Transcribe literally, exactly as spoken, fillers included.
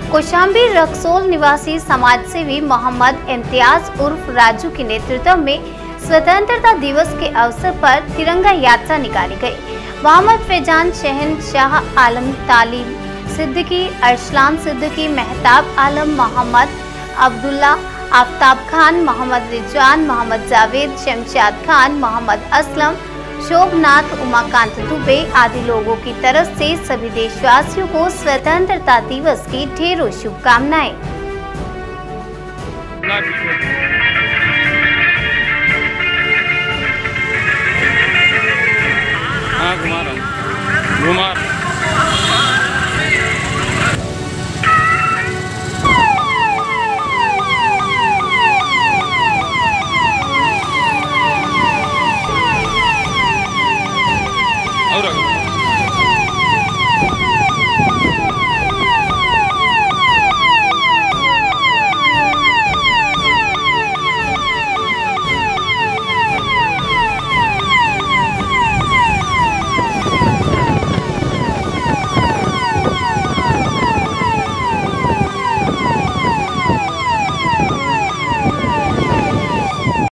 कौशाम्बी रक्सौल निवासी समाज सेवी मोहम्मद इम्तियाज उर्फ राजू के नेतृत्व में स्वतंत्रता दिवस के अवसर पर तिरंगा यात्रा निकाली गई। मोहम्मद फैजान, शहनशाह आलम, तालीम सिद्दीकी, अरसलान सिद्दीकी, मेहताब आलम, मोहम्मद अब्दुल्ला, आफ्ताब खान, मोहम्मद रिजवान, मोहम्मद जावेद, शमशाद खान, मोहम्मद असलम, शोभनाथ, उमाकांत दुबे आदि लोगों की तरफ से सभी देशवासियों को स्वतंत्रता दिवस की ढेरों शुभकामनाएं। हाँ, घुमा रहा हूँ, घुमा